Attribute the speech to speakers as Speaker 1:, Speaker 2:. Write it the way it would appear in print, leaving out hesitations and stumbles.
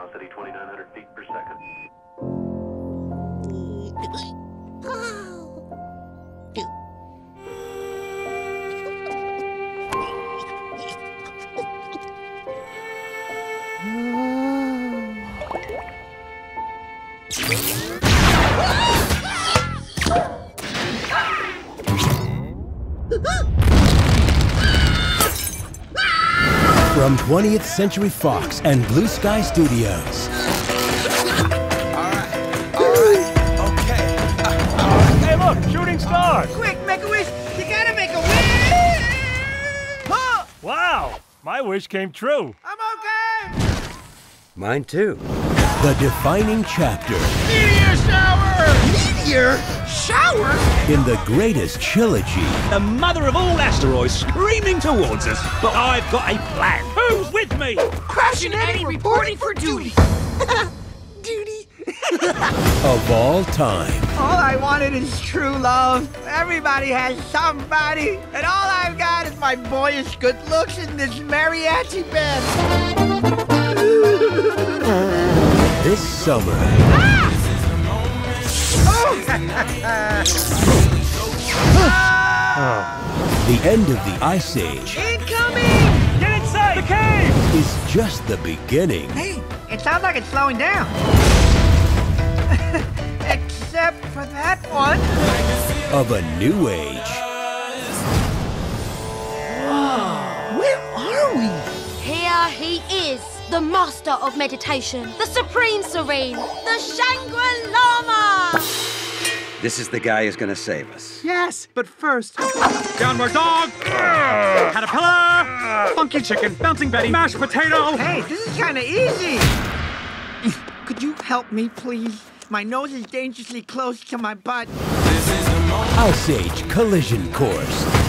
Speaker 1: velocity 2,900 feet per second.
Speaker 2: From 20th Century Fox and Blue Sky Studios.
Speaker 3: Okay.
Speaker 4: Hey, look, shooting stars.
Speaker 5: Quick, make a wish. You gotta make a wish. Huh.
Speaker 4: Wow, my wish came true.
Speaker 5: I'm okay.
Speaker 3: Mine too.
Speaker 2: The defining chapter
Speaker 5: Meteor shower. Meteor shower?
Speaker 2: in the greatest trilogy.
Speaker 6: The mother of all asteroids screaming towards us. But I've got a plan. Who's with me?
Speaker 5: Crashing Eddie reporting for duty. Duty.
Speaker 2: Of all time.
Speaker 5: All I wanted is true love. Everybody has somebody. And all I've got is my boyish good looks in this mariachi band.
Speaker 2: This summer. The end of the Ice Age
Speaker 5: Incoming!
Speaker 4: Get inside the cave!
Speaker 2: is just the beginning.
Speaker 5: Hey, it sounds like it's slowing down. Except for that one.
Speaker 2: Of a new age.
Speaker 5: Where are we?
Speaker 7: Here he is, the master of meditation, the supreme serene, the Shangri-Lama!
Speaker 3: This is the guy who's gonna save us.
Speaker 8: Yes, but first, downward dog, caterpillar, funky chicken, bouncing Betty, mashed potato.
Speaker 5: Hey, this is kind of easy. Could you help me, please? My nose is dangerously close to my butt.
Speaker 2: Ice Age Collision Course.